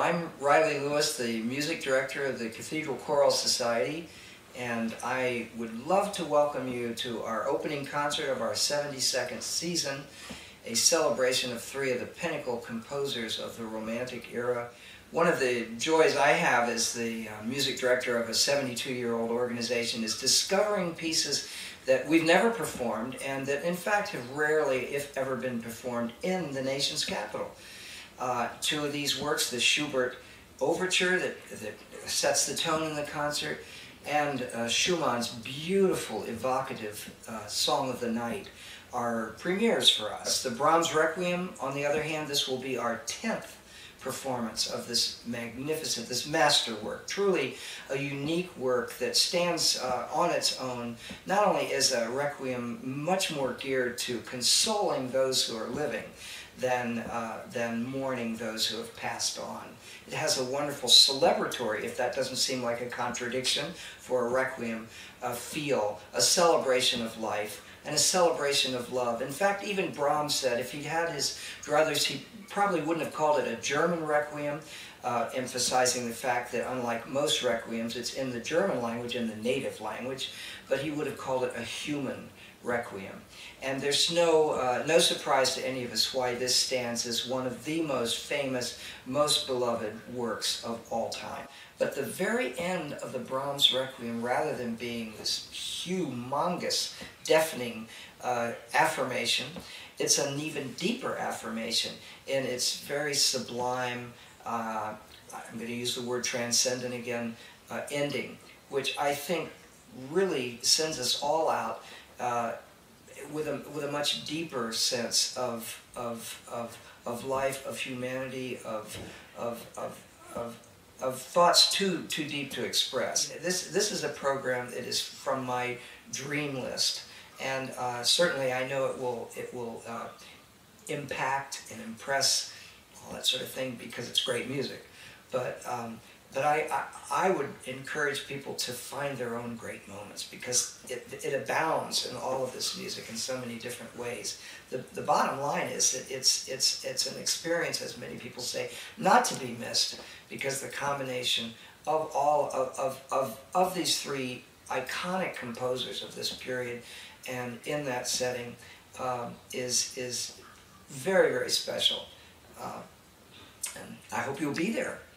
I'm Reilly Lewis, the music director of the Cathedral Choral Society, and I would love to welcome you to our opening concert of our 72nd season, a celebration of three of the pinnacle composers of the Romantic era. One of the joys I have as the music director of a 72-year-old organization is discovering pieces that we've never performed and that in fact have rarely, if ever, been performed in the nation's capital. Two of these works, the Schubert Overture that sets the tone in the concert, and Schumann's beautiful, evocative Song of the Night, are premieres for us. The Brahms Requiem, on the other hand, this will be our 10th performance of this magnificent, this masterwork, truly a unique work that stands on its own, not only as a requiem much more geared to consoling those who are living than mourning those who have passed on. It has a wonderful celebratory, if that doesn't seem like a contradiction, for a requiem, feel, a celebration of life, and a celebration of love. In fact, even Brahms said if he'd had his druthers, he probably wouldn't have called it a German requiem, emphasizing the fact that unlike most requiems, it's in the German language, in the native language, but he would have called it a human requiem. And there's no surprise to any of us why this stands as one of the most famous, most beloved works of all time. But the very end of the Brahms Requiem, rather than being this humongous, deafening affirmation, it's an even deeper affirmation in its very sublime, I'm going to use the word transcendent again, ending, which I think really sends us all out with a much deeper sense of life, of humanity, of thoughts too deep to express. This is a program that is from my dream list, and certainly I know it will impact and impress, all that sort of thing, because it's great music. But I would encourage people to find their own great moments, because it abounds in all of this music in so many different ways. The bottom line is that it's an experience, as many people say, not to be missed, because the combination of all of these three iconic composers of this period and in that setting is very, very special. And I hope you'll be there.